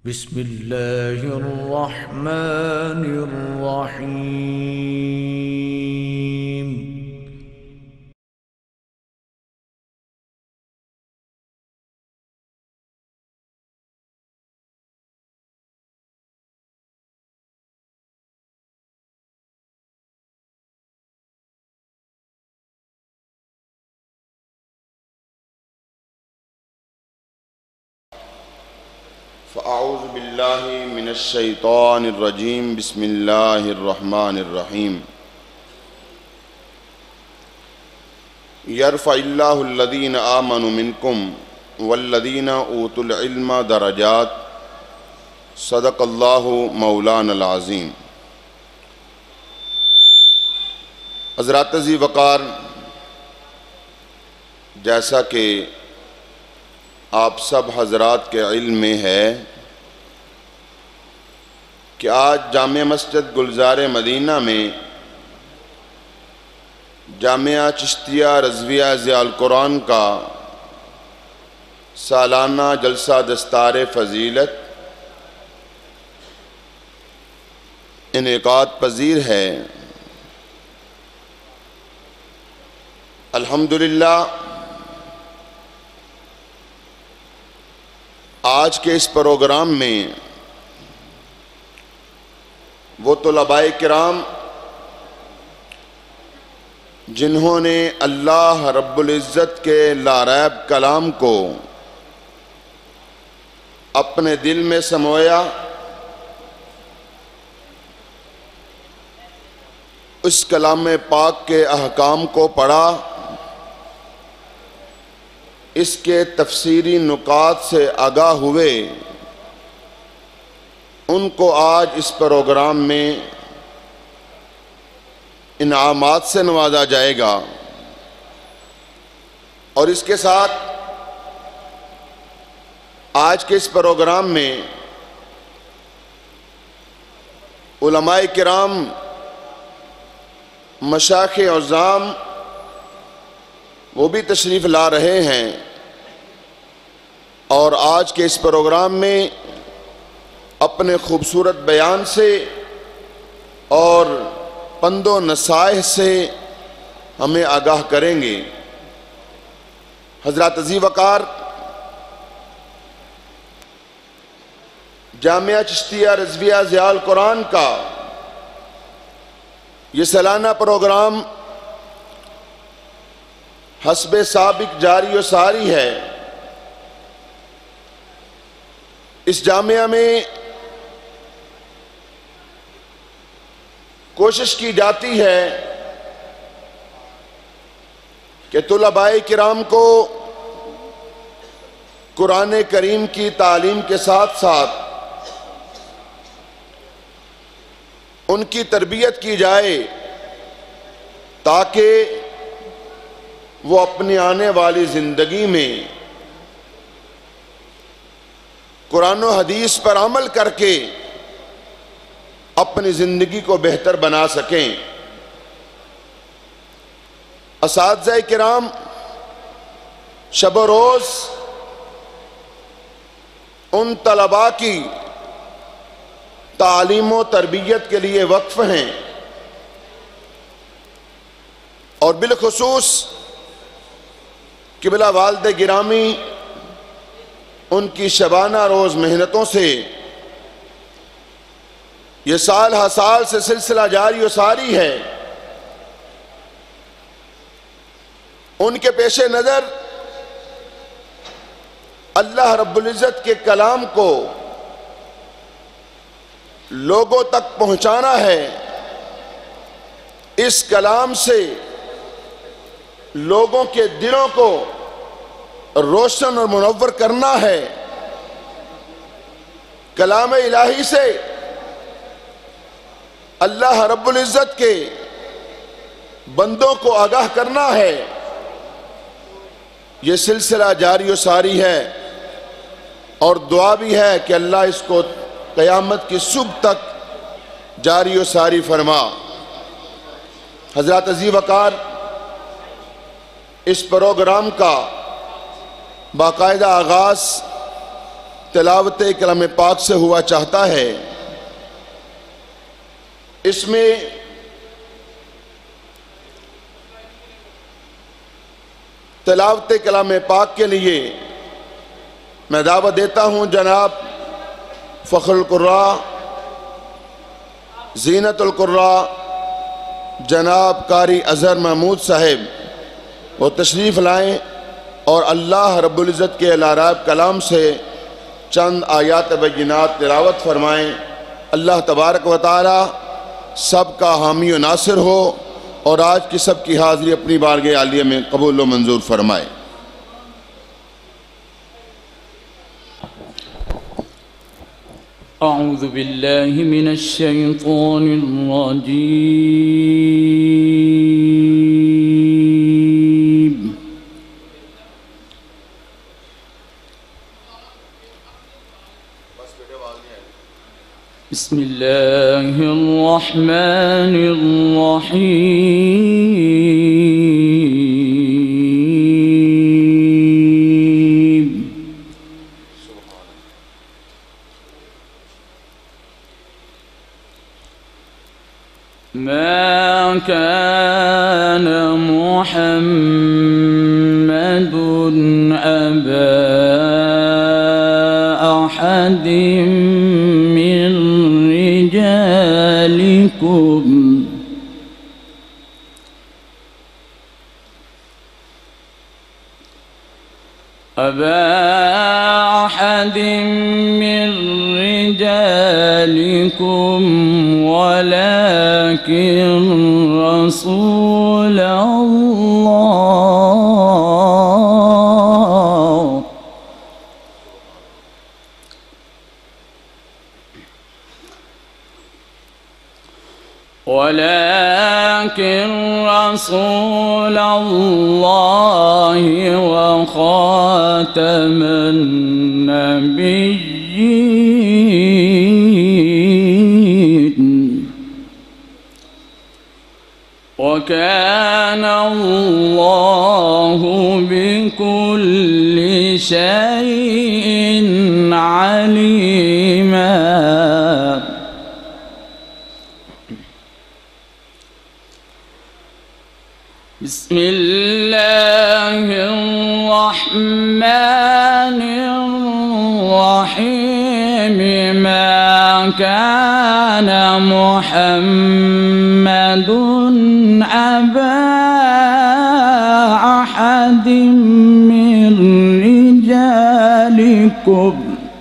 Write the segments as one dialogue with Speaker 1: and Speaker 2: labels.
Speaker 1: بسم اللہ الرحمن الرحیم۔
Speaker 2: فاعوذ باللہ من الشیطان الرجیم بسم اللہ الرحمن الرحیم۔ یرفع اللہ الذین آمنوا منکم والذین اوتوا العلم درجات، صدق اللہ مولانا العظیم۔ حضرات ذی وقار، جیسا کہ آپ سب حضرات کے علم میں ہے کہ آج جامع مسجد گلزار مدینہ میں جامعہ چشتیہ رضویہ ضیاء القرآن کا سالانہ جلسہ دستار فضیلت انعقاد پذیر ہے۔ الحمدللہ آج کے اس پروگرام میں وہ طلباء کرام جنہوں نے اللہ رب العزت کے لا ریب کلام کو اپنے دل میں سمویا، اس کلام پاک کے احکام کو پڑھا، اس کے تفسیری نکات سے آگاہ ہوئے، ان کو آج اس پروگرام میں انعامات سے نوازا جائے گا۔ اور اس کے ساتھ آج کے اس پروگرام میں علماء کرام، مشائخ عظام وہ بھی تشریف لا رہے ہیں، اور آج کے اس پروگرام میں اپنے خوبصورت بیان سے اور پند و نصائح سے ہمیں آگاہ کریں گے۔ حضرات ذی وقار، جامعہ چشتیہ رضویہ ضیاء القرآن کا یہ سالانہ پروگرام حسب سابق جاری و ساری ہے۔ اس جامعہ میں کوشش کی جاتی ہے کہ طلباء کرام کو قرآن کریم کی تعلیم کے ساتھ ساتھ ان کی تربیت کی جائے، تاکہ وہ اپنی آنے والی زندگی میں قرآن و حدیث پر عمل کر کے اپنی زندگی کو بہتر بنا سکیں۔ اساتذہ کرام شب و روز ان طلباء کی تعلیم و تربیت کے لیے وقف ہیں، اور بالخصوص قبلہ والد گرامی ان کی شبانہ روز محنتوں سے یہ سال ہر سال سے سلسلہ جاری و ساری ہے۔ ان کے پیش نظر اللہ رب العزت کے کلام کو لوگوں تک پہنچانا ہے، اس کلام سے لوگوں کے دلوں کو روشن اور منور کرنا ہے، کلام الہی سے اللہ رب العزت کے بندوں کو آگاہ کرنا ہے۔ یہ سلسلہ جاری و ساری ہے، اور دعا بھی ہے کہ اللہ اس کو قیامت کی صبح تک جاری و ساری فرما۔ حضرات ذی وقار، اس پروگرام کا باقاعدہ آغاز तिलावत कलाम पाक से हुआ चाहता है। इसमें तिलावत कलाम पाक के लिए मैं दावत देता हूँ जनाब फ़ख्रुल कुर्रा, ज़ीनतुल कुर्रा जनाब कारी अज़हर महमूद साहिब वो तशरीफ़ लाएँ और अल्लाह रब्बुल इज़्ज़त के अलाराब कलाम से चंद आयात बय्यिनात तिलावत फरमाएँ। अल्लाह तबारक व तआला सबका हामी व नासिर हो और आज की सब की हाज़िरी अपनी बारगाह आलिया में कबूल व मंजूर फरमाए।
Speaker 1: अऊज़ु बिल्लाहि मिनश शैतानिर रजीम। बिस्मिल्लाहिर रहमानिर रहीम। मा कान मुहम्मदुन अबा अहदिम मिन रिजालिकुम अबा अहदिम मिन रिजालिकुम वलाकिन रसूल अल्लाह वलाकिन रसूल अल्लाह व खातमन नबिय्यीन वकान अल्लाहु बिकुल्लि शैइन अलीमा। बिस्मिल्लाहिर्रहमानिर्रहीम। मा कान मुहम्मदुन अबा अहदिम मिन रिजालिकुम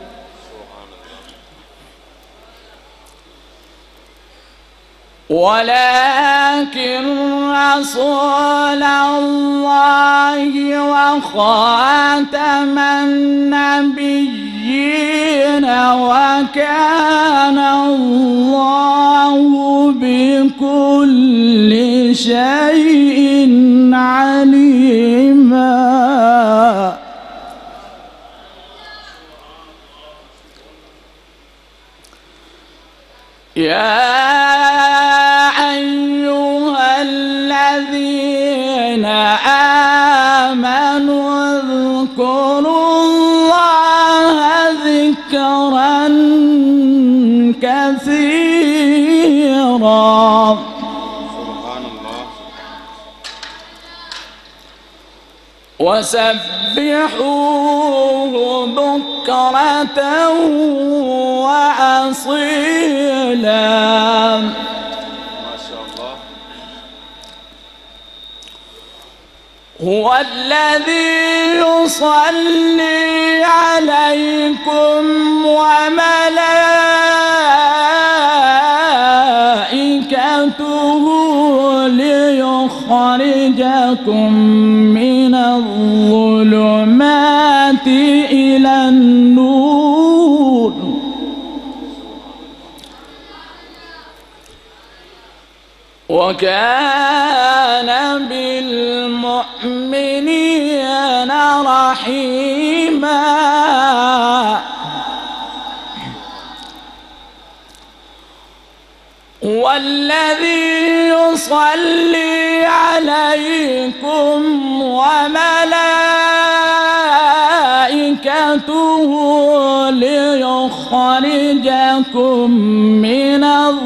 Speaker 1: वलाकिन रसूल अल्लाह व खातमन नबिय्यीन वकान अल्लाहु बिकुल्लि शैइन अलीमा। या आमनू अज़्कुरुल्लाह ज़िक्रन कसीरा वसब्बिहूहु बुक्रतन वअसीला। هو الذي يصلي عليكم وملائكته ليخرجكم من الظلمات إلى النور وكان بالمؤمنين رحيما. هو الذي يصلي عليكم وملائكته وكلمته ليخرجكم من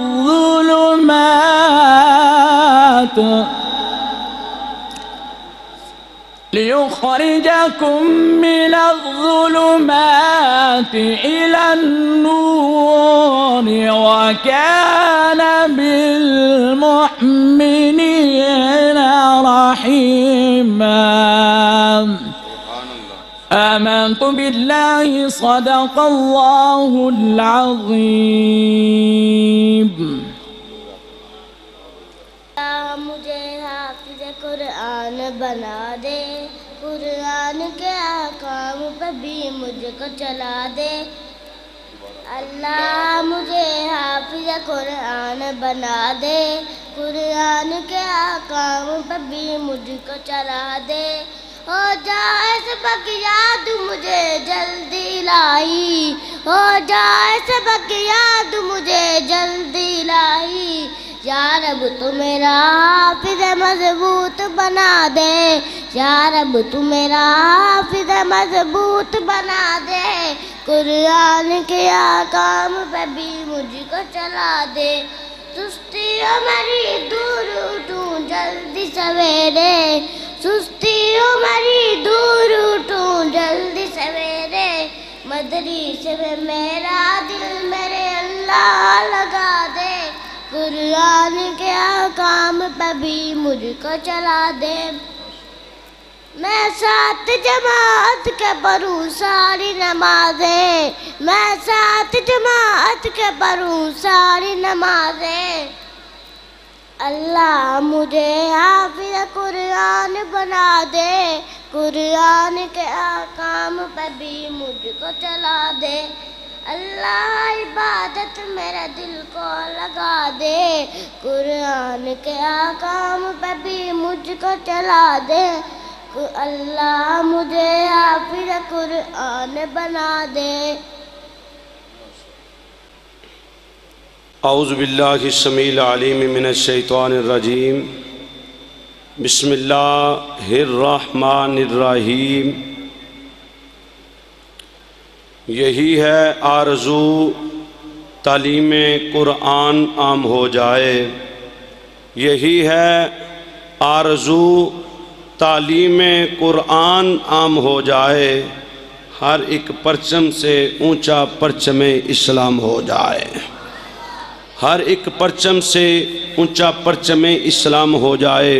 Speaker 1: الظلمات إلى النور وكان بالمؤمنين رحيما. آمنت بالله صدق الله العظيم.
Speaker 3: مجھے حافظ قرآن بنا دے، قرآن کے احکام پہ بھی مجھ کو چلا دے. اللہ مجھے حافظ قرآن بنا دے، قرآن کے احکام پہ بھی مجھ کو چلا دے. ہو جائے سبق یاد مجھے جلدی لائی، ہو جائے سبق یاد مجھے جلدی لائی. یا رب تو میرا حافظ مضبوط بنا دے، یا رب تو میرا حافظ مضبوط بنا دے. قرآن کے احکام پہ بھی مجھ کو چلا دے. سستیوں میری دور اٹھوں جلدی سویرے، سستیوں میری دور اٹھوں جلدی سویرے. مدرسے میں میرا دل میرے اللہ لگا دے، قرآن کے احکام پہ بھی مجھ کو چلا دے. میں ساتھ جماعت کے پڑھوں ساری نمازیں، میں ساتھ جماعت کے پڑھوں ساری نمازیں. اللہ مجھے حافظ قرآن بنا دے، قرآن کے احکام پہ بھی مجھ کو چلا دے. اللہ عبادت میرے دل کو لگا دے، قرآن کے احکام پہ بھی مجھ کو چلا دے. اللہ مجھے حافظ قرآن بنا دے.
Speaker 4: اعوذ باللہ السمیع العلیم من الشیطان الرجیم. بسم اللہ الرحمن الرحیم. یہی ہے آرزو تعلیم قرآن عام ہو جائے، یہی ہے آرزو تعلیم قرآن عام ہو جائے. ہر ایک پرچم سے اونچا پرچم اسلام ہو جائے، ہر ایک پرچم سے اونچا پرچم اسلام ہو جائے.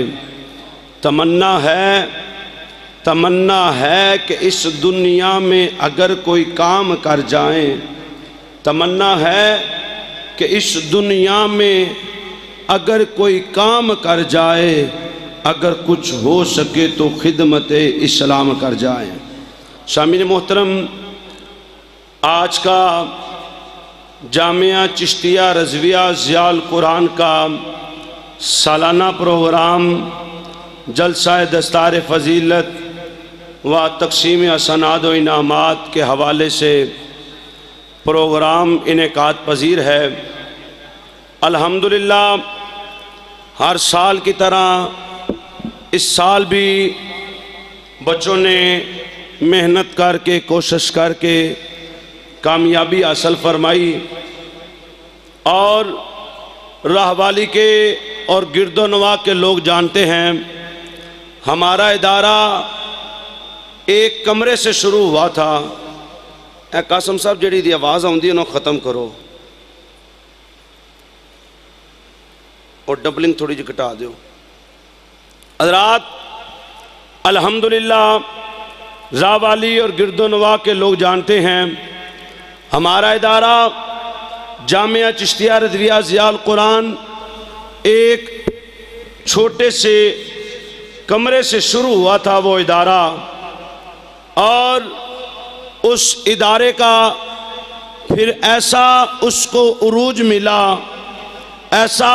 Speaker 4: تمنا ہے کہ اس دنیا میں اگر کوئی کام کر جائیں، تمنا ہے کہ اس دنیا میں اگر کوئی کام کر جائے، اگر کچھ ہو سکے تو خدمت اسلام کر جائیں. سامعین محترم، آج کا جامعہ چشتیہ رضویہ ضیاء القرآن کا سالانہ پروگرام جلسہ دستار فضیلت و تقسیم حسنات و انعامات کے حوالے سے پروگرام انعقاد پذیر ہے. الحمدللہ ہر سال کی طرح اس سال بھی بچوں نے محنت کر کے کوشش کر کے کامیابی حاصل فرمائی، اور راہوالی کے اور گرد و نواح کے لوگ جانتے ہیں ہمارا ادارہ ایک کمرے سے شروع ہوا تھا. اے قاسم صاحب جڑی دی آواز آؤندی انہوں ختم کرو اور ڈبلنگ تھوڑی جی کٹا دیو. حضرات الحمدللہ راہوالی اور گرد و نواح کے لوگ جانتے ہیں ہمارا ادارہ جامعہ چشتیہ رضویہ ضیاء القرآن ایک چھوٹے سے کمرے سے شروع ہوا تھا وہ ادارہ، اور اس ادارے کا پھر ایسا اس کو عروج ملا، ایسا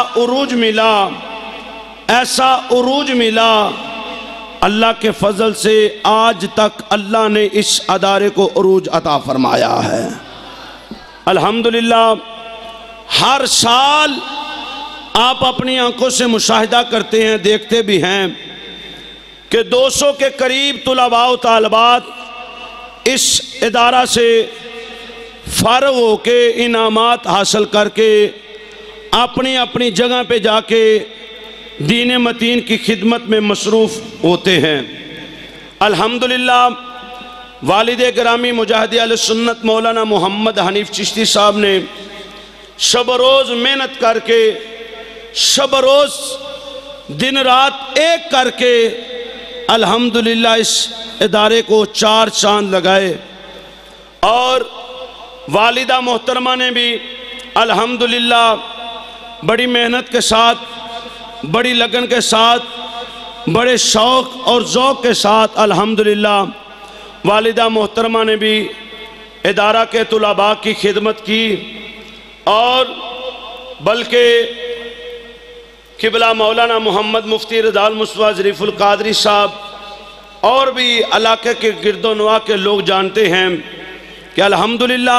Speaker 4: عروج ملا اللہ کے فضل سے آج تک اللہ نے اس ادارے کو عروج عطا فرمایا ہے. الحمدللہ ہر سال آپ اپنی آنکھوں سے مشاہدہ کرتے ہیں، دیکھتے بھی ہیں کہ 200 کے قریب طلباء و طالبات اس ادارہ سے فارغ ہو کے انعامات حاصل کر کے اپنی اپنی جگہ پہ جا کے دین متین کی خدمت میں مصروف ہوتے ہیں۔ الحمدللہ والد گرامی مجاہد اہل سنت مولانا محمد حنیف چشتی صاحب نے شب و روز محنت کر کے، شب و روز دن رات ایک کر کے الحمدللہ اس ادارے کو 4 چاند لگائے، اور والدہ محترمہ نے بھی الحمدللہ بڑی محنت کے ساتھ، بڑی لگن کے ساتھ، بڑے شوق اور ذوق کے ساتھ الحمدللہ والدہ محترمہ نے بھی ادارہ کے طلباء کی خدمت کی، اور بلکہ قبلہ مولانا محمد مفتی رضا المصطفیٰ ظریف القادری صاحب اور بھی علاقے کے گرد و نواح کے لوگ جانتے ہیں کہ الحمدللہ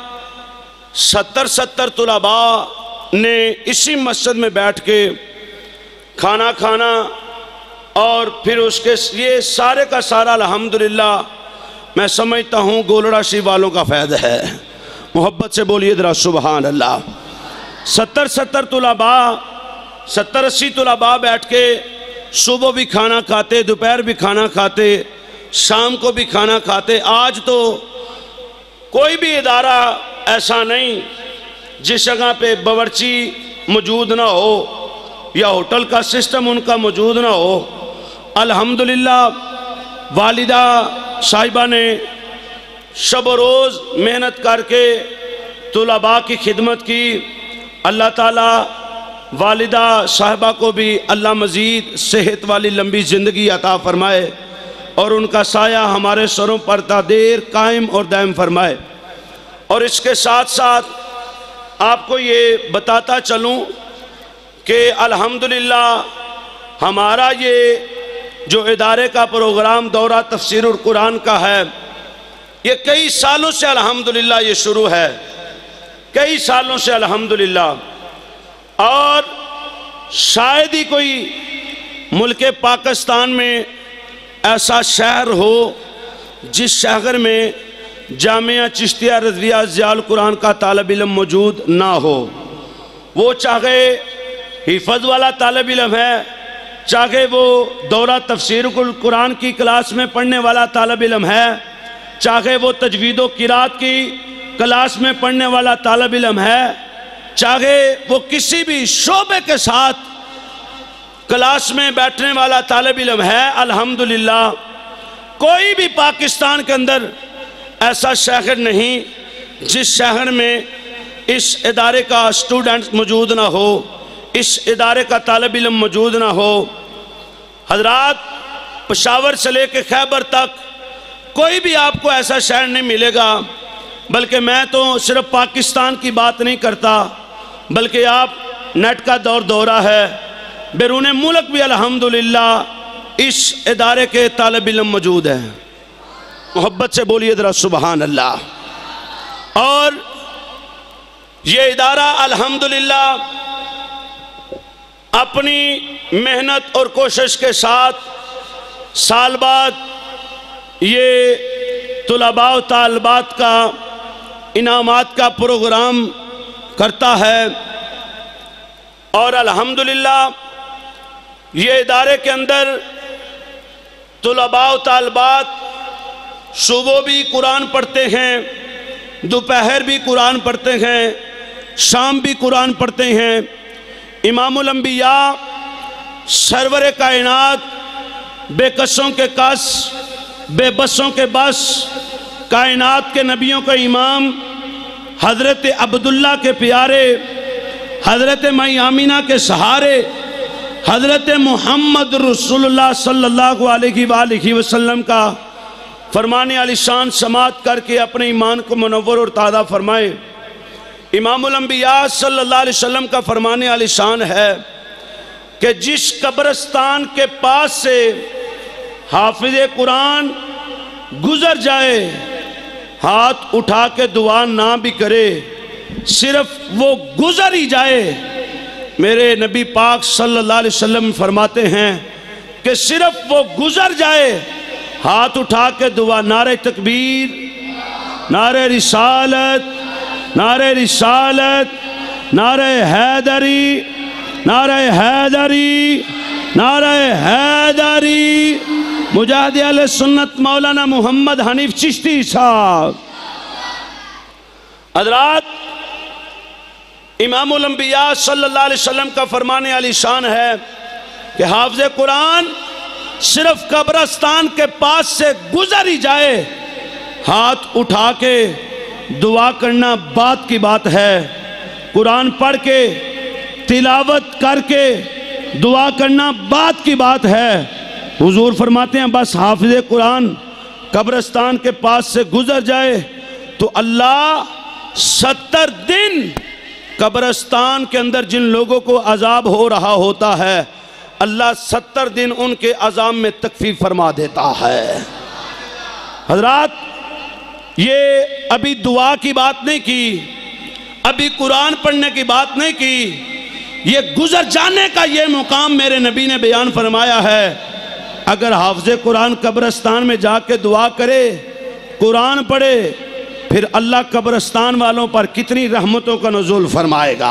Speaker 4: 70 طلباء نے اسی مسجد میں بیٹھ کے کھانا کھانا، اور پھر اس کے یہ سارے کا سارا الحمدللہ میں سمجھتا ہوں گولڑا شریف والوں کا فائدہ ہے۔ محبت سے بولیے ذرا سبحان اللہ۔ 70 طلباء، 70-80 طلباء بیٹھ کے صبح بھی کھانا کھاتے، دوپہر بھی کھانا کھاتے، شام کو بھی کھانا کھاتے۔ آج تو کوئی بھی ادارہ ایسا نہیں جس جگہ پہ باورچی موجود نہ ہو یا ہوٹل کا سسٹم ان کا موجود نہ ہو۔ الحمدللہ والدہ صاحبہ نے شب و روز محنت کر کے طلباء کی خدمت کی۔ اللہ تعالیٰ والدہ صاحبہ کو بھی اللہ مزید صحت والی لمبی زندگی عطا فرمائے، اور ان کا سایہ ہمارے سروں پر تا دیر قائم اور دائم فرمائے۔ اور اس کے ساتھ ساتھ آپ کو یہ بتاتا چلوں کہ الحمدللہ ہمارا یہ جو ادارے کا پروگرام دورہ تفسیر القرآن کا ہے، یہ کئی سالوں سے الحمدللہ یہ شروع ہے، کئی سالوں سے الحمدللہ، اور شاید ہی کوئی ملک پاکستان میں ایسا شہر ہو جس شہر میں جامعہ چشتیہ رضویہ ضیاء القرآن کا طالب علم موجود نہ ہو۔ وہ چاہے حفظ والا طالب علم ہے، چاہے وہ دورہ تفسیر القرآن کی کلاس میں پڑھنے والا طالب علم ہے، چاہے وہ تجوید و قرات کی کلاس میں پڑھنے والا طالب علم ہے، چاہے وہ کسی بھی شعبے کے ساتھ کلاس میں بیٹھنے والا طالب علم ہے، الحمدللہ کوئی بھی پاکستان کے اندر ایسا شہر نہیں جس شہر میں اس ادارے کا اسٹوڈنٹ موجود نہ ہو، اس ادارے کا طالب علم موجود نہ ہو۔ حضرات، پشاور سے لے کے خیبر تک کوئی بھی آپ کو ایسا شہر نہیں ملے گا، بلکہ میں تو صرف پاکستان کی بات نہیں کرتا، بلکہ آپ نیٹ کا دورہ ہے، بیرون ملک بھی الحمدللہ اس ادارے کے طالب علم موجود ہیں۔ محبت سے بولیے ذرا سبحان اللہ۔ اور یہ ادارہ الحمدللہ اپنی محنت اور کوشش کے ساتھ سال بعد یہ طلباء و طالبات کا انعامات کا پروگرام کرتا ہے، اور الحمدللہ یہ ادارے کے اندر طلباء و طالبات صبح بھی قرآن پڑھتے ہیں، دوپہر بھی قرآن پڑھتے ہیں، شام بھی قرآن پڑھتے ہیں۔ امام الانبیاء سرور کائنات، بے کسوں کے کس، بے بسوں کے بس، کائنات کے نبیوں کا امام، حضرت عبداللہ کے پیارے، حضرت مائی آمینہ کے سہارے، حضرت محمد رسول اللہ صلی اللہ علیہ وآلہ وسلم کا فرمان علی شان سماعت کر کے اپنے ایمان کو منور اور تازہ فرمائے۔ امام الانبیاء صلی اللہ علیہ وسلم کا فرمان علی شان ہے کہ جس قبرستان کے پاس سے حافظ قرآن گزر جائے، ہاتھ اٹھا کے دعا نہ بھی کرے، صرف وہ گزر ہی جائے، میرے نبی پاک صلی اللہ علیہ وسلم فرماتے ہیں کہ صرف وہ گزر جائے، ہاتھ اٹھا کے دعا، نعرہ تکبیر، نعرہ رسالت، نعرہ رسالت، نعرہ حیدری، نعرہ حیدری، نعرہ حیدری، مجاہد اہل سنت مولانا محمد حنیف چشتی صاحب۔ حضرات، امام الانبیاء صلی اللہ علیہ وسلم کا فرمان عالی شان ہے کہ حافظ قرآن صرف قبرستان کے پاس سے گزر ہی جائے، ہاتھ اٹھا کے دعا کرنا بات کی بات ہے، قرآن پڑھ کے تلاوت کر کے دعا کرنا بات کی بات ہے۔ حضور فرماتے ہیں بس حافظ قرآن قبرستان کے پاس سے گزر جائے تو اللہ 70 دن قبرستان کے اندر جن لوگوں کو عذاب ہو رہا ہوتا ہے، اللہ 70 دن ان کے عذاب میں تخفیف فرما دیتا ہے۔ حضرات، یہ ابھی دعا کی بات نہیں کی، ابھی قرآن پڑھنے کی بات نہیں کی، یہ گزر جانے کا یہ مقام میرے نبی نے بیان فرمایا ہے۔ اگر حافظ قرآن قبرستان میں جا کے دعا کرے، قرآن پڑھے، پھر اللہ قبرستان والوں پر کتنی رحمتوں کا نزول فرمائے گا۔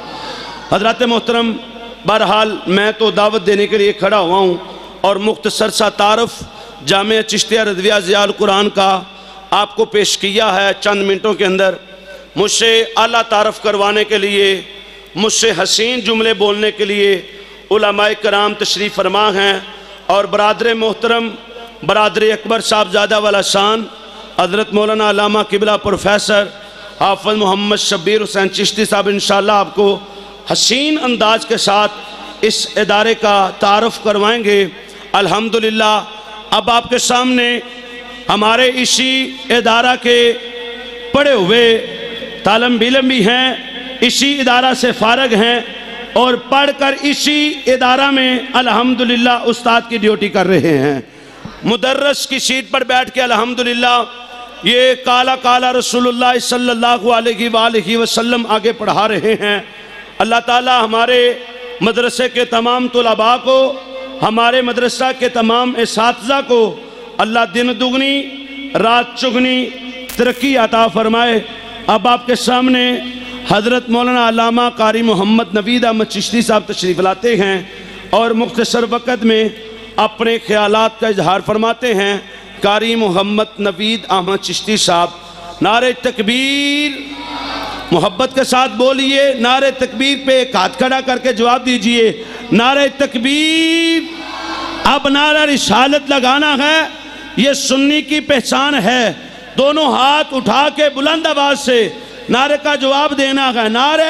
Speaker 4: حضرات محترم، بہرحال میں تو دعوت دینے کے لیے کھڑا ہوا ہوں اور مختصر سا تعارف جامعہ چشتیہ رضویہ ضیاء القرآن کا آپ کو پیش کیا ہے چند منٹوں کے اندر۔ مجھ سے اعلیٰ تعارف کروانے کے لیے، مجھ سے حسین جملے بولنے کے لیے علماء کرام تشریف فرما ہیں، اور برادر محترم برادر اکبر صاحبزادہ والا شان حضرت مولانا علامہ قبلہ پروفیسر حافظ محمد شبیر حسین چشتی صاحب انشاءاللہ آپ کو حسین انداز کے ساتھ اس ادارے کا تعارف کروائیں گے۔ الحمدللہ اب آپ کے سامنے ہمارے اسی ادارہ کے پڑھے ہوئے طالب علم بھی ہیں، اسی ادارہ سے فارغ ہیں اور پڑھ کر اسی ادارہ میں الحمدللہ استاد کی ڈیوٹی کر رہے ہیں۔ مدرس کی سیٹ پر بیٹھ کے الحمدللہ یہ کالا کالا رسول اللہ صلی اللہ علیہ وآلہ وسلم آگے پڑھا رہے ہیں۔ اللہ تعالی ہمارے مدرسے کے تمام طلباء کو، ہمارے مدرسہ کے تمام اساتذہ کو اللہ دن دگنی رات چگنی ترقی عطا فرمائے۔ اب آپ کے سامنے حضرت مولانا علامہ قاری محمد نوید احمد چشتی صاحب تشریف لاتے ہیں اور مختصر وقت میں اپنے خیالات کا اظہار فرماتے ہیں۔ قاری محمد نوید احمد چشتی صاحب، نعرہ تکبیر، محبت کے ساتھ بولیے، نعرہ تکبیر پہ ایک ہاتھ کھڑا کر کے جواب دیجئے، نعرہ تکبیر۔ اب نعرہ رسالت لگانا ہے، یہ سنی کی پہچان ہے، دونوں ہاتھ اٹھا کے بلند آواز سے نعرے کا جواب دینا ہے۔ نعرہ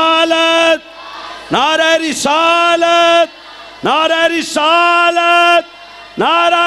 Speaker 4: رسالت، نعرہ رسالت، نعرہ رسالت، نعرہ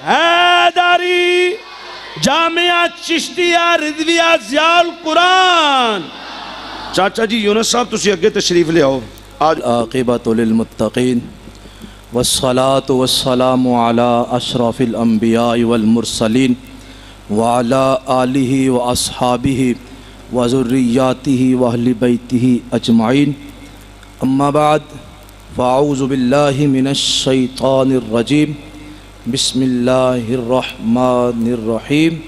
Speaker 4: حیدری، جامعہ چشتیہ رضویہ ضیاء القرآن۔ چاچا جی یونس صاحب تسی اگے تشریف لے آؤ۔
Speaker 5: عاقبۃ للمتقین والصلاة والسلام على اشرف الانبیاء والمرسلین وعلى آلہ واصحابہ وذریاتہ واہل بیتہ اجمعین، اما بعد فاعوذ باللہ من الشیطان الرجیم، بسم اللہ الرحمن الرحیم۔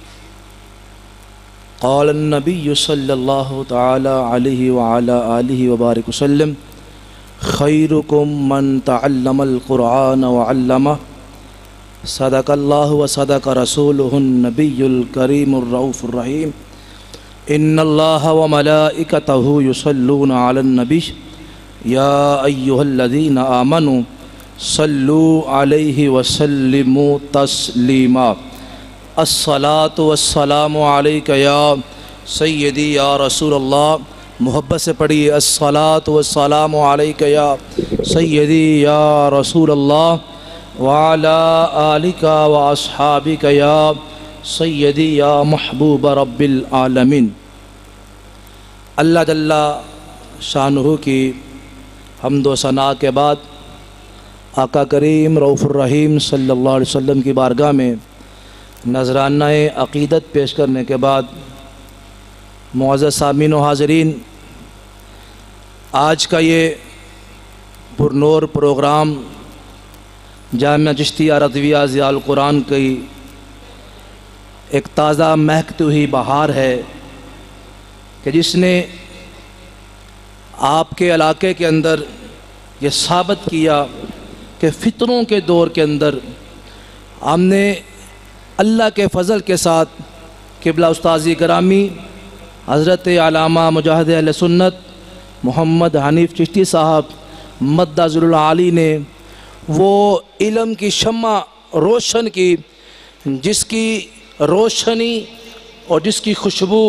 Speaker 5: قال النبی صلی اللہ تعالی علیہ وعلی آلہ وبارک وسلم، خیرکم من تعلم القرآن وعلمہ، صدق اللہ وصدق رسولہ النبی الکریم الرؤوف الرحیم، ان اللہ وملائکتہ یصلون علی النبی یا ایہا الذین آمنوا صلوا علیہ وسلموا تسلیما، الصلاة والسلام علیکہ یا سیدی یا رسول اللہ، محبت سے پڑھیے، الصلاة والسلام علیکہ یا سیدی یا رسول اللہ وعلی آلکہ واصحابکہ یا سیدی یا محبوب رب العالمین۔ اللہ جل شانہ کی حمد و ثنا کے بعد آقا کریم رؤوف الرحیم صلی اللہ علیہ وسلم کی بارگاہ میں نذرانہ عقیدت پیش کرنے کے بعد معزز سامعین و حاضرین، آج کا یہ پرنور پروگرام جامعہ چشتیہ رضویہ ضیاء القرآن کی ایک تازہ مہکتی ہوئی بہار ہے کہ جس نے آپ کے علاقے کے اندر یہ ثابت کیا کہ فتنوں کے دور کے اندر ہم نے اللہ کے فضل کے ساتھ قبلہ استاذی گرامی حضرت علامہ مجاہد اہل سنت محمد حنیف چشتی صاحب مدہ ذل العالی نے وہ علم کی شمع روشن کی، جس کی روشنی اور جس کی خوشبو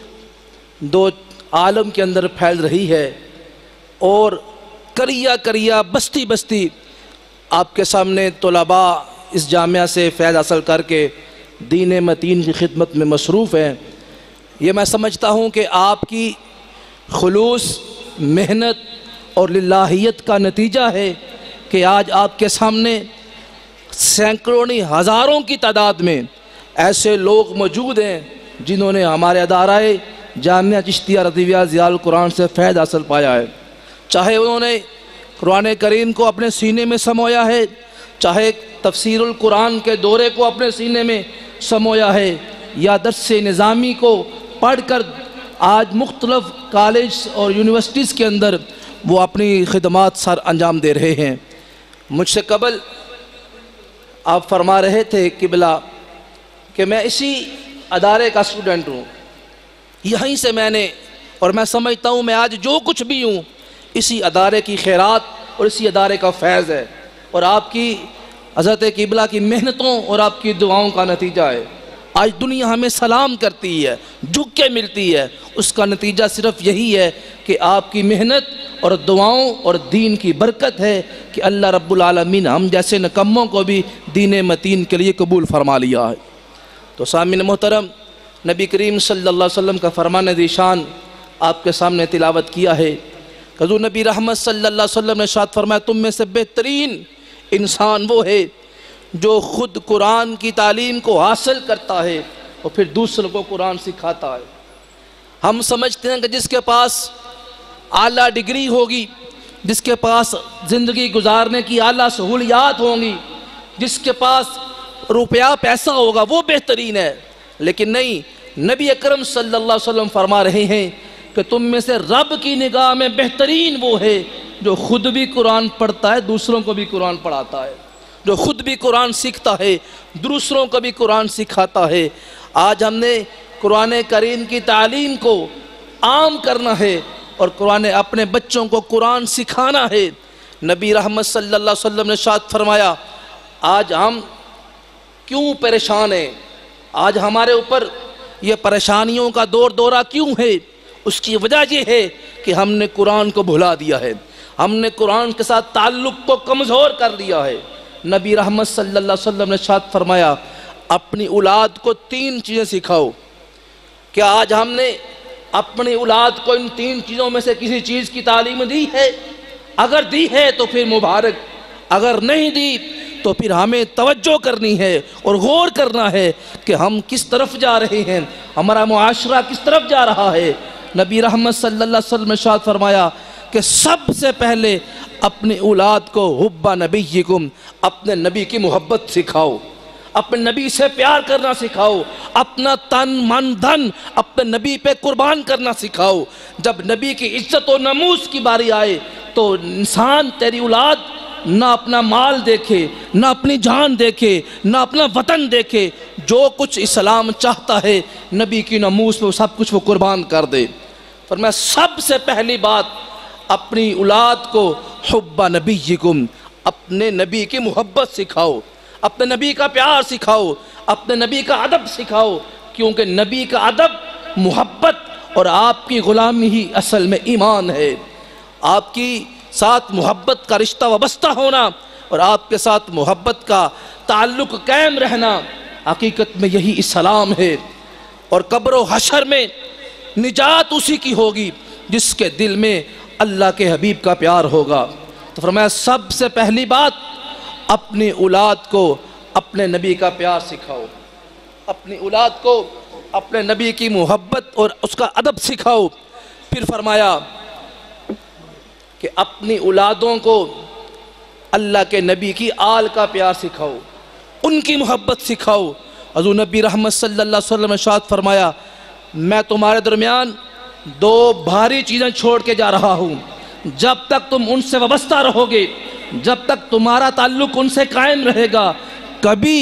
Speaker 5: دو عالم کے اندر پھیل رہی ہے، اور کریا کریا بستی بستی آپ کے سامنے طلباء اس جامعہ سے فیض حاصل کر کے دین متین کی خدمت میں مصروف ہیں۔ یہ میں سمجھتا ہوں کہ آپ کی خلوص، محنت اور للہیت کا نتیجہ ہے کہ آج آپ کے سامنے سینکڑوں نہیں ہزاروں کی تعداد میں ایسے لوگ موجود ہیں جنہوں نے ہمارے ادارہ جامعہ چشتیہ رضویہ ضیاء القرآن سے فیض حاصل پایا ہے، چاہے انہوں نے قرآن کریم کو اپنے سینے میں سمویا ہے، چاہے تفسیر القرآن کے دورے کو اپنے سینے میں سمویا ہے، یا درس نظامی کو پڑھ کر آج مختلف کالج اور یونیورسٹیز کے اندر وہ اپنی خدمات سر انجام دے رہے ہیں۔ مجھ سے قبل آپ فرما رہے تھے قبلہ کہ میں اسی ادارے کا اسٹوڈنٹ ہوں، یہیں سے میں نے، اور میں سمجھتا ہوں میں آج جو کچھ بھی ہوں اسی ادارے کی خیرات اور اسی ادارے کا فیض ہے، اور آپ کی حضرت قبلہ کی محنتوں اور آپ کی دعاؤں کا نتیجہ ہے۔ آج دنیا ہمیں سلام کرتی ہے، جھک کے ملتی ہے، اس کا نتیجہ صرف یہی ہے کہ آپ کی محنت اور دعاؤں اور دین کی برکت ہے کہ اللہ رب العالمین ہم جیسے نکموں کو بھی دین متین کے لیے قبول فرما لیا ہے۔ تو سامعین محترم، نبی کریم صلی اللہ علیہ وسلم کا فرمان ذیشان آپ کے سامنے تلاوت کیا ہے۔ حضور نبی رحمت صلی اللہ علیہ وسلم نے ارشاد فرمایا تم میں سے بہترین انسان وہ ہے جو خود قرآن کی تعلیم کو حاصل کرتا ہے اور پھر دوسروں کو قرآن سکھاتا ہے۔ ہم سمجھتے ہیں کہ جس کے پاس اعلیٰ ڈگری ہوگی، جس کے پاس زندگی گزارنے کی اعلیٰ سہولیات ہوں گی، جس کے پاس روپیہ پیسہ ہوگا وہ بہترین ہے، لیکن نہیں، نبی اکرم صلی اللہ علیہ وسلم فرما رہے ہیں کہ تم میں سے رب کی نگاہ میں بہترین وہ ہے جو خود بھی قرآن پڑھتا ہے، دوسروں کو بھی قرآن پڑھاتا ہے، جو خود بھی قرآن سیکھتا ہے، دوسروں کو بھی قرآن سکھاتا ہے۔ آج ہم نے قرآن کریم کی تعلیم کو عام کرنا ہے اور قرآن اپنے بچوں کو قرآن سکھانا ہے۔ نبی رحمت صلی اللہ علیہ وسلم نے ارشاد فرمایا آج ہم کیوں پریشان ہیں، آج ہمارے اوپر یہ پریشانیوں کا دورہ کیوں ہے؟ اس کی وجہ یہ ہے کہ ہم نے قرآن کو بھلا دیا ہے، ہم نے قرآن کے ساتھ تعلق کو کمزور کر دیا ہے۔ نبی رحمت صلی اللہ علیہ وسلم نے ارشاد فرمایا اپنی اولاد کو 3 چیزیں سکھاؤ۔ کیا آج ہم نے اپنی اولاد کو ان 3 چیزوں میں سے کسی چیز کی تعلیم دی ہے؟ اگر دی ہے تو پھر مبارک، اگر نہیں دی تو پھر ہمیں توجہ کرنی ہے اور غور کرنا ہے کہ ہم کس طرف جا رہے ہیں، ہمارا معاشرہ کس طرف جا رہا ہے۔ نبی رحمت صلی اللہ علیہ وسلم نے ارشاد فرمایا کہ سب سے پہلے اپنی اولاد کو حب نبیکم، اپنے نبی کی محبت سکھاؤ، اپنے نبی سے پیار کرنا سکھاؤ، اپنا تن من دھن اپنے نبی پہ قربان کرنا سکھاؤ۔ جب نبی کی عزت و ناموس کی باری آئے تو انسان، تیری اولاد نہ اپنا مال دیکھے، نہ اپنی جان دیکھے، نہ اپنا وطن دیکھے، جو کچھ اسلام چاہتا ہے نبی کی ناموس میں سب کچھ وہ قربان کر دے۔ فرمایا سب سے پہلی بات اپنی اولاد کو حب نبیکم، اپنے نبی کی محبت سکھاؤ، اپنے نبی کا پیار سکھاؤ، اپنے نبی کا ادب سکھاؤ، کیونکہ نبی کا ادب، محبت اور آپ کی غلامی ہی اصل میں ایمان ہے۔ آپ کی ساتھ محبت کا رشتہ وابستہ ہونا اور آپ کے ساتھ محبت کا تعلق قائم رہنا حقیقت میں یہی اسلام ہے، اور قبر و حشر میں نجات اسی کی ہوگی جس کے دل میں اللہ کے حبیب کا پیار ہوگا۔ تو فرمایا سب سے پہلی بات اپنی اولاد کو اپنے نبی کا پیار سکھاؤ، اپنی اولاد کو اپنے نبی کی محبت اور اس کا ادب سکھاؤ۔ پھر فرمایا کہ اپنی اولادوں کو اللہ کے نبی کی آل کا پیار سکھاؤ، ان کی محبت سکھاؤ۔ حضور نبی رحمت صلی اللہ علیہ وسلم نے ارشاد فرمایا میں تمہارے درمیان دو بھاری چیزیں چھوڑ کے جا رہا ہوں، جب تک تم ان سے وابستہ رہو گے، جب تک تمہارا تعلق ان سے قائم رہے گا، کبھی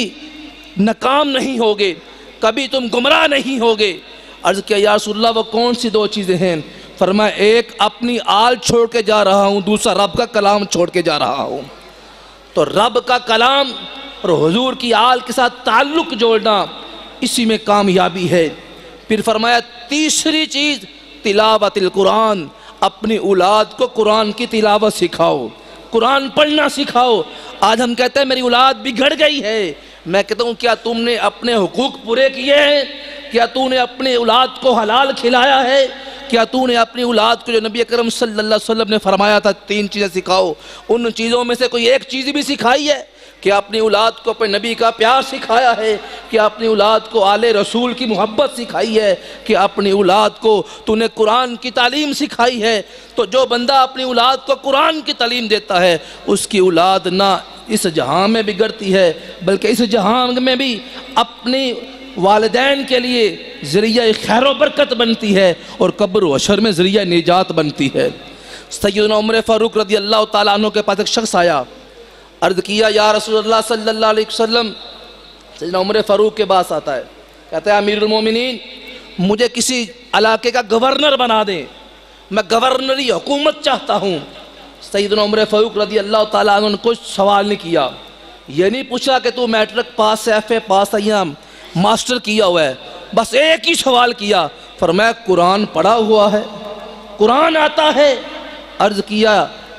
Speaker 5: ناکام نہیں ہوگے، کبھی تم گمراہ نہیں ہوگے۔ عرض کیا یا رسول اللہ وہ کون سی دو چیزیں ہیں؟ فرمایا ایک اپنی آل چھوڑ کے جا رہا ہوں، دوسرا رب کا کلام چھوڑ کے جا رہا ہوں۔ تو رب کا کلام اور حضور کی آل کے ساتھ تعلق جوڑنا، اسی میں کامیابی ہے۔ پھر فرمایا تیسری چیز تلاوت القرآن، اپنی اولاد کو قرآن کی تلاوت سکھاؤ، قرآن پڑھنا سکھاؤ۔ آج ہم کہتے ہیں میری اولاد بگڑ گئی ہے، میں کہتا ہوں کیا تم نے اپنے حقوق پورے کیے ہیں؟ کیا تو نے اپنی اولاد کو حلال کھلایا ہے؟ کیا تو نے اپنی اولاد کو جو نبی اکرم صلی اللہ علیہ وسلم نے فرمایا تھا 3 چیزیں سکھاؤ، ان چیزوں میں سے کوئی ایک چیز بھی سکھائی ہے؟ کہ اپنی اولاد کو اپنے نبی کا پیار سکھایا ہے؟ کہ اپنی اولاد کو آل رسول کی محبت سکھائی ہے؟ کہ اپنی اولاد کو تو نے قرآن کی تعلیم سکھائی ہے؟ تو جو بندہ اپنی اولاد کو قرآن کی تعلیم دیتا ہے، اس کی اولاد نہ اس جہاں میں بگڑتی ہے بلکہ اس جہاں میں بھی اپنی والدین کے لیے ذریعہ خیر و برکت بنتی ہے اور قبر و حشر میں ذریعہ نجات بنتی ہے۔ سیدنا عمر فاروق رضی اللہ تعالیٰ عنہ کے پاس ایک شخص آیا، عرض کیا یا رسول اللہ صلی اللہ علیہ وسلم۔ سیدنا عمر فاروق کے پاس آتا ہے، کہتا ہے امیر المومنین مجھے کسی علاقے کا گورنر بنا دیں، میں گورنری حکومت چاہتا ہوں۔ سیدنا عمر فاروق رضی اللہ تعالیٰ عنہ نے کچھ سوال نہیں کیا، یہ نہیں پوچھا کہ تو میٹرک پاس ہے، ایف اے پاس ہے یا ماسٹر کیا ہوا ہے، بس ایک ہی سوال کیا، فرمایا قرآن پڑھا ہوا ہے، قرآن آتا ہے؟ عرض کیا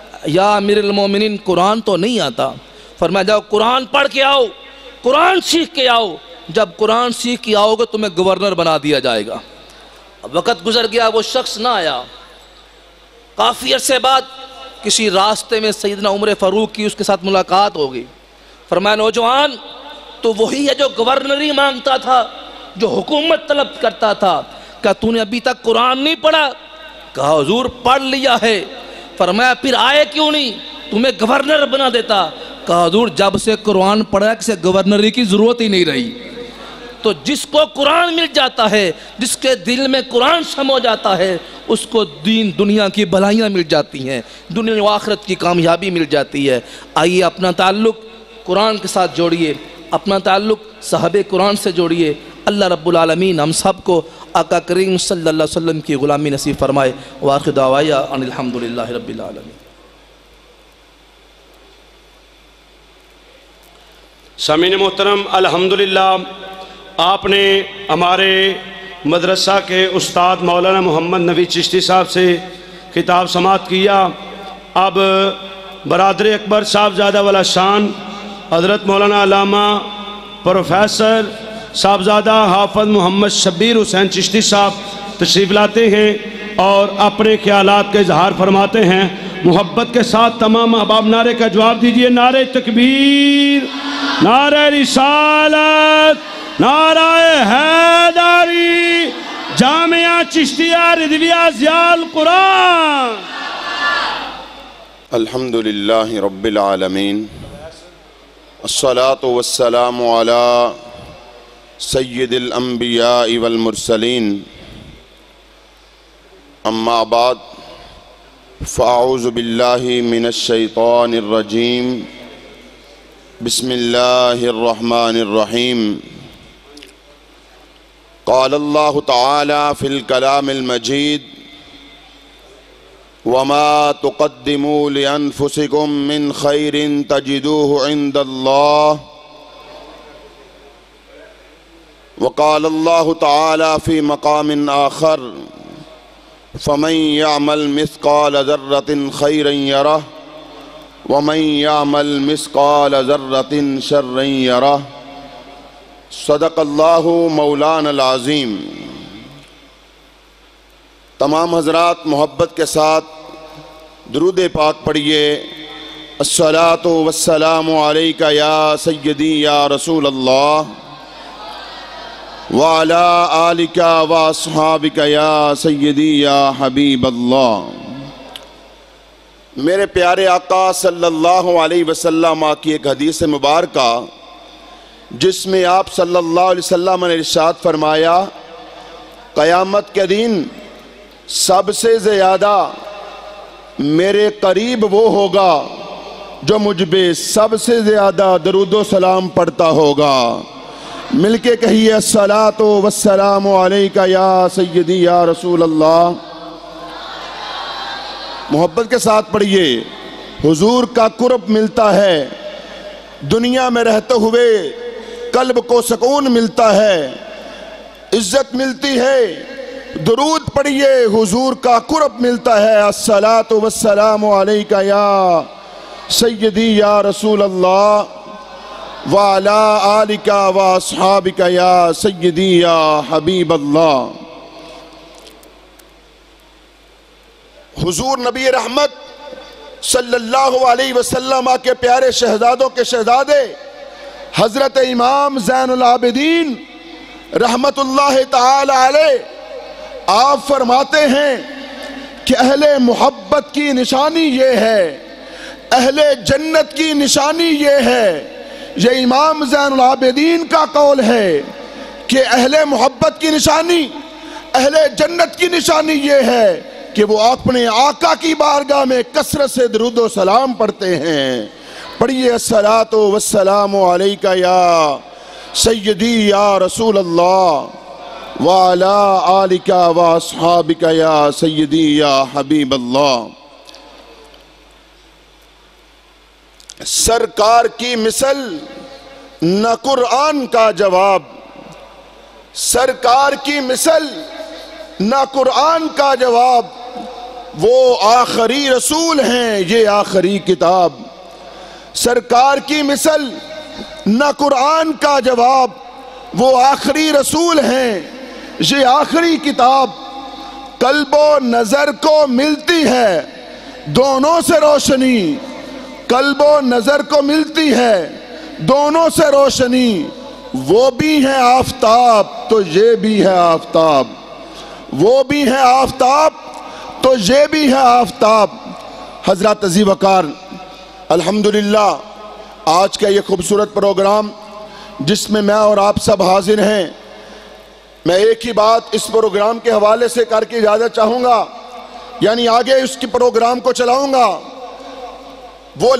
Speaker 5: یا امیر المومنین قرآن تو نہیں آتا۔ فرمایا جاؤ قرآن پڑھ کے آؤ، قرآن سیکھ کے آؤ، جب قرآن سیکھ کے آؤ گے تمہیں گورنر بنا دیا جائے گا۔ وقت گزر گیا، وہ شخص نہ آیا۔ کافی عرصے بعد کسی راستے میں سیدنا عمر فاروق کی اس کے ساتھ ملاقات ہو گئی۔ فرمایا نوجوان تو وہی ہے جو گورنری مانگتا تھا، جو حکومت طلب کرتا تھا، کیا تو نے ابھی تک قرآن نہیں پڑھا؟ کہا حضور پڑھ لیا ہے۔ فرمایا پھر آئے کیوں نہیں؟ تمہیں گورنر بنا دیتا۔ کہا حضور جب سے قرآن پڑھا کسی گورنری کی ضرورت ہی نہیں رہی۔ تو جس کو قرآن مل جاتا ہے، جس کے دل میں قرآن سمو جاتا ہے، اس کو دین دنیا کی بھلائیاں مل جاتی ہیں، دنیا و آخرت کی کامیابی مل جاتی ہے۔ آئیے اپنا تعلق قرآن کے ساتھ جوڑیے، اپنا تعلق صحابہ قرآن سے جوڑیے۔ اللہ رب العالمین ہم سب کو آقا کریم صلی اللہ علیہ وسلم کی غلامی نصیب فرمائے۔ وآخر دعوایا ان الحمدللہ رب العالمین۔
Speaker 4: سامعین محترم، الحمدللہ آپ نے ہمارے مدرسہ کے استاد مولانا محمد نوید چشتی صاحب سے خطاب سماعت کیا۔ اب برادر اکبر صاحبزادہ والا شان حضرت مولانا علامہ پروفیسر صاحبزادہ حافظ محمد شبیر حسین چشتی صاحب تشریف لاتے ہیں اور اپنے خیالات کا اظہار فرماتے ہیں۔ محبت کے ساتھ تمام احباب نعرے کا جواب دیجئے، نعرہ تکبیر، نعرہ رسالت، نعرہ حیدری، جامعہ چشتیہ رضویہ ضیاء القرآن۔
Speaker 2: الحمدللہ رب العالمین، الصلاة والسلام علی سید الانبیاء والمرسلین، اما بعد فاعوذ باللہ من الشیطان الرجیم، بسم اللہ الرحمن الرحیم۔ قال اللہ تعالی فی الکلام المجید وما تقدموا لأنفسكم من خير تجدوه عند الله۔ وقال الله تعالى في مقام آخر فمن يعمل مثقال ذرة خيرا يره ومن يعمل مثقال ذرة شرا يره۔ صدق اللہ مولانا العظیم۔ تمام حضرات محبت کے ساتھ درود پاک پڑھیے۔ الصلاۃ والسلام علیک یا سیدی یا رسول اللہ وعلی آلک واصحابک یا سیدی یا حبیب اللہ۔ میرے پیارے آقا صلی اللہ علیہ وسلم کی ایک حدیث مبارکہ جس میں آپ صلی اللہ علیہ وسلم نے ارشاد فرمایا قیامت کے دن سب سے زیادہ میرے قریب وہ ہوگا جو مجھ پہ سب سے زیادہ درود و سلام پڑھتا ہوگا. مل کے کہیے الصلاۃ والسلام علیک یا سیدی یا رسول اللہ. محبت کے ساتھ پڑھیے. حضور کا قرب ملتا ہے, دنیا میں رہتے ہوئے قلب کو سکون ملتا ہے, عزت ملتی ہے. درود پڑھیے, حضور کا قرب ملتا ہے. الصلاۃ والسلام علیک یا سیدی یا رسول اللہ وعلی آلک واصحابک یا سیدی یا حبیب اللہ. حضور نبی رحمت صلی اللہ علیہ وسلم کے پیارے شہزادوں کے شہزادے حضرت امام زین العابدین رحمت اللہ تعالی علیہ آپ فرماتے ہیں کہ اہل محبت کی نشانی یہ ہے, اہل جنت کی نشانی یہ ہے. یہ امام زین العابدین کا قول ہے کہ اہل محبت کی نشانی, اہل جنت کی نشانی یہ ہے کہ وہ اپنے آقا کی بارگاہ میں کثرت سے درود و سلام پڑھتے ہیں. پڑھیے الصلاۃ والسلام علیک یا سیدی یا رسول اللہ وعلی آلک واصحابک یا سیدی یا حبیب اللہ. سرکار کی مثل نہ قرآن کا جواب, سرکار کی مثل نہ قرآن کا جواب, وہ آخری رسول ہیں یہ آخری کتاب. سرکار کی مثل نہ قرآن کا جواب, وہ آخری رسول ہیں یہ آخری کتاب. قلب و نظر کو ملتی ہے دونوں سے روشنی, قلب و نظر کو ملتی ہے دونوں سے روشنی. وہ بھی ہے آفتاب تو یہ بھی ہے آفتاب, وہ بھی ہے آفتاب تو یہ بھی ہے آفتاب. حضرات عزیز وقار, الحمدللہ آج کا یہ خوبصورت پروگرام جس میں میں اور آپ سب حاضر ہیں, میں ایک ہی بات اس پروگرام کے حوالے سے کر کے اجازت چاہوں گا, یعنی آگے اس کی پروگرام کو چلاؤں گا. وہ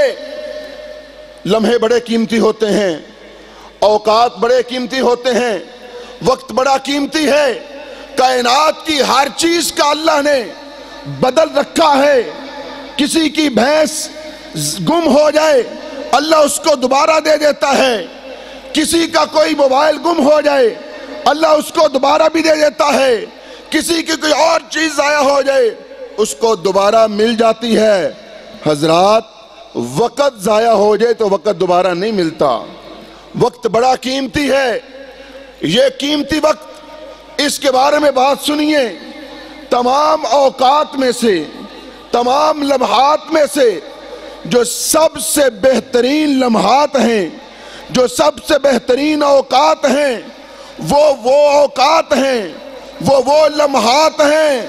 Speaker 2: لمحے بڑے قیمتی ہوتے ہیں, اوقات بڑے قیمتی ہوتے ہیں, وقت بڑا قیمتی ہے. کائنات کی ہر چیز کا اللہ نے بدل رکھا ہے. کسی کی بھینس گم ہو جائے اللہ اس کو دوبارہ دے دیتا ہے, کسی کا کوئی موبائل گم ہو جائے اللہ اس کو دوبارہ بھی دے دیتا ہے, کسی کی کوئی اور چیز ضائع ہو جائے اس کو دوبارہ مل جاتی ہے. حضرات وقت ضائع ہو جائے تو وقت دوبارہ نہیں ملتا. وقت بڑا قیمتی ہے. یہ قیمتی وقت, اس کے بارے میں بات سنیے. تمام اوقات میں سے, تمام لمحات میں سے جو سب سے بہترین لمحات ہیں, جو سب سے بہترین اوقات ہیں, وہ اوقات ہیں, وہ لمحات ہیں.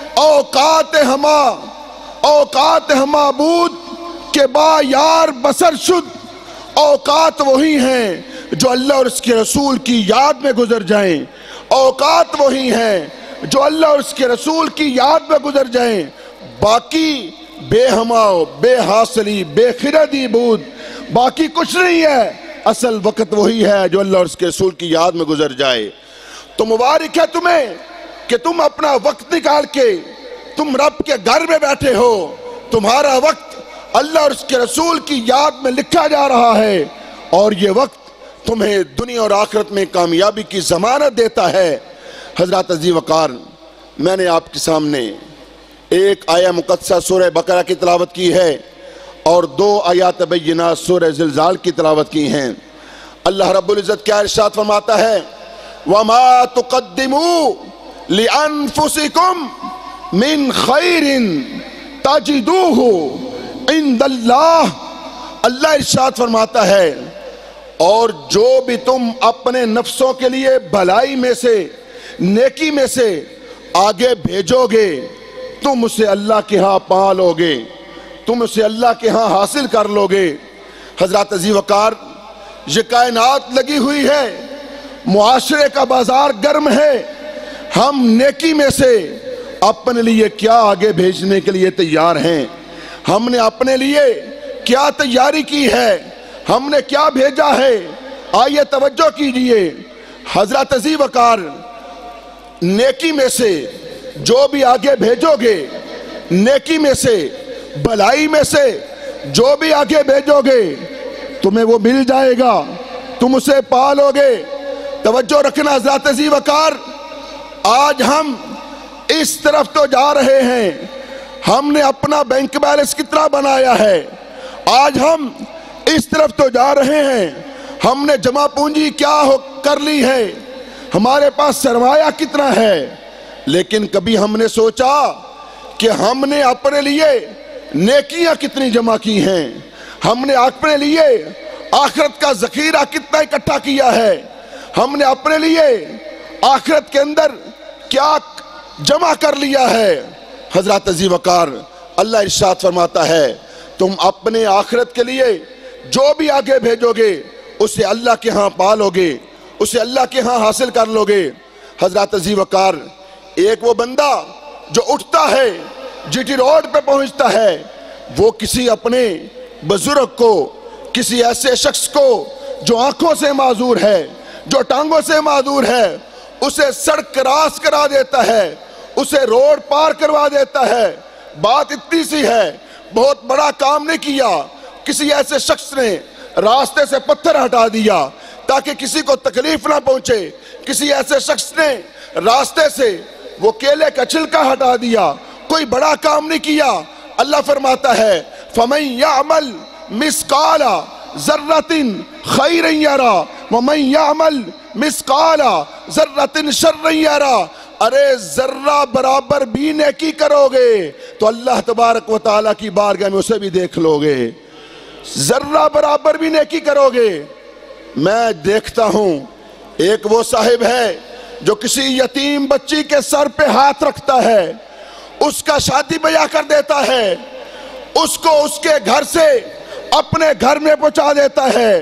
Speaker 2: اوقات ہما بود کہ با یار بسر شد. اوقات وہی ہیں جو اللہ اور اس کے رسول کی یاد میں گزر جائیں. اوقات وہی ہیں جو اللہ اور اس کے رسول کی یاد میں گزر جائیں. باقی بے ہماؤ, بے حاصلی, بے خردی بود, باقی کچھ نہیں ہے. اصل وقت وہی ہے جو اللہ اور اس کے رسول کی یاد میں گزر جائے. تو مبارک ہے تمہیں کہ تم اپنا وقت نکال کے تم رب کے گھر میں بیٹھے ہو. تمہارا وقت اللہ اور اس کے رسول کی یاد میں لکھا جا رہا ہے, اور یہ وقت تمہیں دنیا اور آخرت میں کامیابی کی ضمانت دیتا ہے. حضرات عزیز وقار, میں نے آپ کے سامنے ایک آیہ مقدسہ سورہ بقرہ کی تلاوت کی ہے اور 2 آیات بینات سورہ زلزال کی تلاوت کی ہیں. اللہ رب العزت کیا ارشاد فرماتا ہے, وَمَا تُقَدِّمُوا لِأَنفُسِكُمْ مِنْ خَيْرٍ تَجِدُوهُ عِنْدَ اللَّهِ. اللہ ارشاد فرماتا ہے, اور جو بھی تم اپنے نفسوں کے لیے بھلائی میں سے, نیکی میں سے آگے بھیجو گے تم اسے اللہ کے ہاں پا لو گے. تم اسے اللہ کے ہاں حاصل کر لو گے۔ حضرات عزیز وقار، یہ کائنات لگی ہوئی ہے، معاشرے کا بازار گرم ہے، ہم نیکی میں سے اپنے لیے کیا آگے بھیجنے کے لیے تیار ہیں؟ ہم نے اپنے لیے کیا تیاری کی ہے؟ ہم نے کیا بھیجا ہے؟ آئیے توجہ کیجئے حضرات عزیز وقار، نیکی میں سے جو بھی آگے بھیجو گے، نیکی میں سے، بھلائی میں سے جو بھی آگے بھیجو گے، تمہیں وہ مل جائے گا، تم اسے پالو گے۔ توجہ رکھنا حضرات عزیز وقار، آج ہم اس طرف تو جا رہے ہیں، ہم نے اپنا بینک بیلنس کتنا بنایا ہے، آج ہم اس طرف تو جا رہے ہیں، ہم نے جمع پونجی کیا کر لی ہے، ہمارے پاس سرمایہ کتنا ہے، لیکن کبھی ہم نے سوچا کہ ہم نے اپنے لیے نیکیاں کتنی جمع کی ہیں، ہم نے اپنے لیے آخرت کا ذخیرہ کتنا اکٹھا کیا ہے، ہم نے اپنے لیے آخرت کے اندر کیا جمع کر لیا ہے۔ حضرات عزیز وقار، اللہ ارشاد فرماتا ہے تم اپنے آخرت کے لیے جو بھی آگے بھیجو گے اسے اللہ کے ہاں پالو گے، اسے اللہ کے ہاں حاصل کر لو گے۔ حضرات عزیز وقار، ایک وہ بندہ جو اٹھتا ہے، جی ٹی روڈ پہ پہنچتا ہے، وہ کسی اپنے بزرگ کو، کسی ایسے شخص کو جو آنکھوں سے معذور ہے، جو ٹانگوں سے معذور ہے، اسے سڑک کراس کرا دیتا ہے، اسے روڈ پار کروا دیتا ہے۔ بات اتنی سی ہے، بہت بڑا کام نہیں کیا، کسی ایسے شخص نے راستے سے پتھر ہٹا دیا تاکہ کسی کو تکلیف نہ پہنچے، کسی ایسے شخص نے راستے سے وہ کیلے کا چھلکا ہٹا دیا، کوئی بڑا کام نہیں کیا۔ اللہ فرماتا ہے فَمَن يَعْمَلْ مِثْقَالَ ذَرَّةٍ خَيْرًا يَرَى وَمَن يَعْمَلْ مِثْقَالَ ذَرَّةٍ شَرًّا يَرَى۔ ارے ذرہ برابر بھی نیکی کرو گے تو اللہ تبارک و تعالیٰ کی بارگاہ میں اسے بھی دیکھ لو گے، ذرہ برابر بھی نیکی کرو گے۔ میں دیکھتا ہوں ایک وہ صاحب ہے جو کسی یتیم بچی کے سر پہ ہاتھ رکھتا ہے، اس کا شادی بیاہ کر دیتا ہے، اس کو اس کے گھر سے اپنے گھر میں پہنچا دیتا ہے۔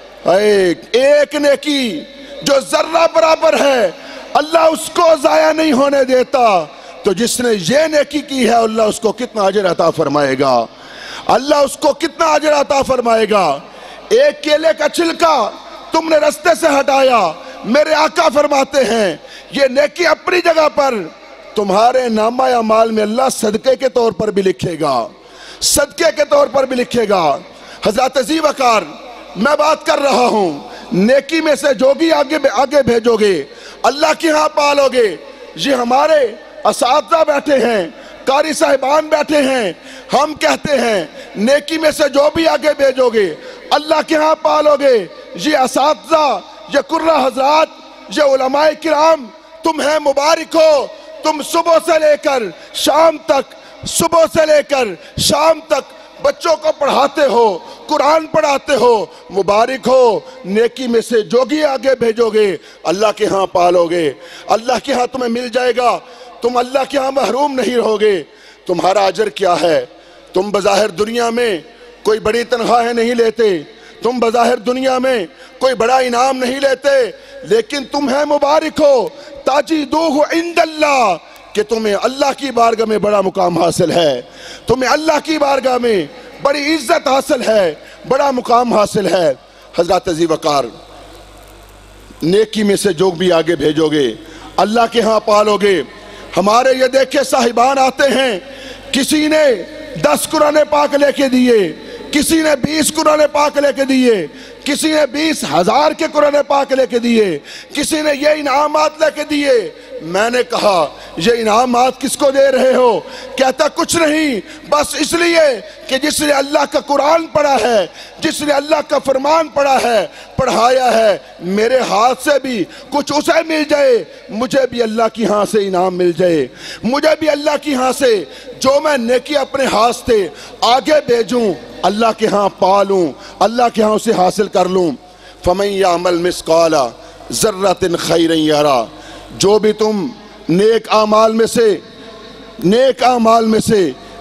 Speaker 2: ایک نیکی جو ذرہ برابر ہے اللہ اس کو ضائع نہیں ہونے دیتا، تو جس نے یہ نیکی کی ہے اللہ اس کو کتنا اجر عطا فرمائے گا، اللہ اس کو کتنا اجر عطا فرمائے گا۔ ایک کیلے کا چھلکا تم نے رستے سے ہٹایا، میرے آقا فرماتے ہیں یہ نیکی اپنی جگہ پر تمہارے نامہ اعمال میں اللہ صدقے کے طور پر بھی لکھے گا، صدقے کے طور پر بھی لکھے گا۔ حضرات عزیز وقار، میں بات کر رہا ہوں نیکی میں سے جو بھی آگے بھیجو گے اللہ کی ہاں پالو گے۔ یہ ہمارے اساتذہ بیٹھے ہیں، قاری صاحبان بیٹھے ہیں، ہم کہتے ہیں نیکی میں سے جو بھی آگے بھیجو گے اللہ کے ہاں پالو گے۔ یہ اساتذہ، یہ قرہ حضرات، یہ علماء کرام تمہیں مبارک ہو، تم صبح سے لے کر شام تک، صبح سے لے کر شام تک بچوں کو پڑھاتے ہو، قرآن پڑھاتے ہو، مبارک ہو۔ نیکی میں سے جو بھی آگے بھیجو گے اللہ کے ہاں پالو گے، اللہ کے ہاں تمہیں مل جائے گا، تم اللہ کے ہاں محروم نہیں رہو گے۔ تمہارا اجر کیا ہے؟ تم بظاہر دنیا میں کوئی بڑی تنخواہیں نہیں لیتے، تم بظاہر دنیا میں کوئی بڑا انعام نہیں لیتے، لیکن تمہیں مبارک ہو تاجدوہ عند اللہ، کہ تمہیں اللہ کی بارگاہ میں بڑا مقام حاصل ہے، تمہیں اللہ کی بارگاہ میں بڑی عزت حاصل ہے، بڑا مقام حاصل ہے۔ حضرات عزیز وقار، نیکی میں سے جو بھی آگے بھیجو گے اللہ کے ہاں پالو گے۔ ہمارے یہ دیکھے صاحبان آتے ہیں، کسی نے 10 قرآن پاک لے کے دیے، کسی نے 20 قرآن پاک لے کے دیے، کسی نے 20,000 کے قرآن پاک لے کے دیے، کسی نے یہ انعامات لے کے دیے۔ میں نے کہا یہ انعامات کس کو دے رہے ہو؟ کہتا کچھ نہیں، بس اس لیے کہ جس نے اللہ کا قرآن پڑھا ہے، جس نے اللہ کا فرمان پڑھا ہے، پڑھایا ہے، میرے ہاتھ سے بھی کچھ اسے مل جائے، مجھے بھی اللہ کی ہاں سے انعام مل جائے، مجھے بھی اللہ کی ہاں سے جو میں نیکی اپنے ہاتھ سے آگے بھیجوں اللہ کے ہاں پالوں، اللہ کے ہاں اسے حاصل کر لوں۔ فَمَن يَعْمَلْ مِثْقَالَ ذَرَّةٍ خَيْرًا يَرَى، جو بھی تم نیک اعمال میں سے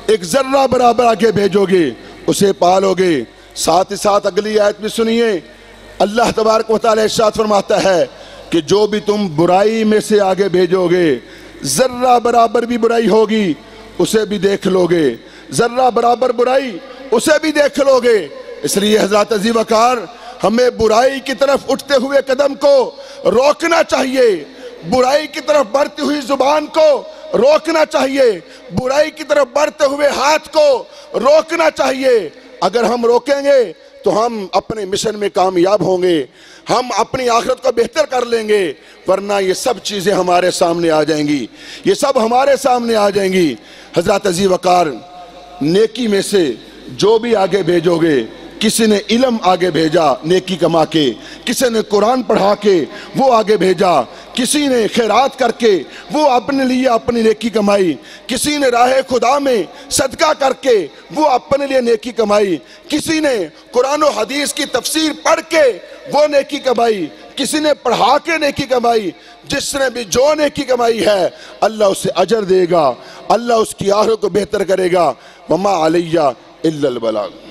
Speaker 2: ایک ذرہ برابر آگے بھیجو گے اسے پالو گے۔ ساتھ ہی ساتھ اگلی آیت بھی سنیے، اللہ تبارک و تعالی ارشاد فرماتا ہے کہ جو بھی تم برائی میں سے آگے بھیجو گے، ذرہ برابر بھی برائی ہوگی اسے بھی دیکھ لو گے، ذرہ برابر برائی اسے بھی دیکھ لو گے۔ اس لیے حضرات عزیز وقار ہمیں برائی کی طرف اٹھتے ہوئے قدم کو روکنا چاہیے، برائی کی طرف بڑھتی ہوئی زبان کو روکنا چاہیے، برائی کی طرف بڑھتے ہوئے ہاتھ کو روکنا چاہیے۔ اگر ہم روکیں گے تو ہم اپنے مشن میں کامیاب ہوں گے، ہم اپنی آخرت کو بہتر کر لیں گے، ورنہ یہ سب چیزیں ہمارے سامنے آ جائیں گی، یہ سب ہمارے سامنے آ جائیں گی۔ حضرات عزیز وقار نیکی میں سے جو بھی آگے بھیجو گے، کسی نے علم آگے بھیجا نیکی کما کے، کسی نے قرآن پڑھا کے وہ آگے بھیجا، کسی نے خیرات کر کے وہ اپنے لیے اپنی نیکی کمائی، کسی نے راہ خدا میں صدقہ کر کے وہ اپنے لیے نیکی کمائی، کسی نے قرآن و حدیث کی تفسیر پڑھ کے وہ نیکی کمائی، کسی نے پڑھا کے نیکی کمائی۔ جس نے بھی جو نیکی کمائی ہے اللہ اسے اجر دے گا، اللہ اس کی آخرت کو بہتر کرے گا۔ وما علیہ الا البلاغ۔